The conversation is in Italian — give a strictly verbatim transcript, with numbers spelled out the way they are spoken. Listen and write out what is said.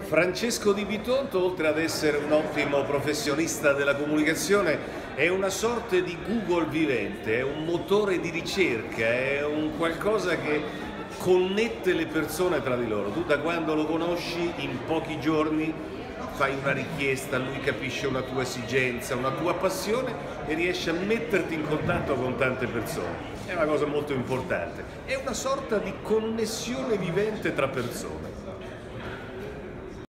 Francesco Di Bitonto, oltre ad essere un ottimo professionista della comunicazione, è una sorta di Google vivente, è un motore di ricerca, è un qualcosa che connette le persone tra di loro. Tu da quando lo conosci, in pochi giorni fai una richiesta, lui capisce una tua esigenza, una tua passione e riesce a metterti in contatto con tante persone. È una cosa molto importante, è una sorta di connessione vivente tra persone.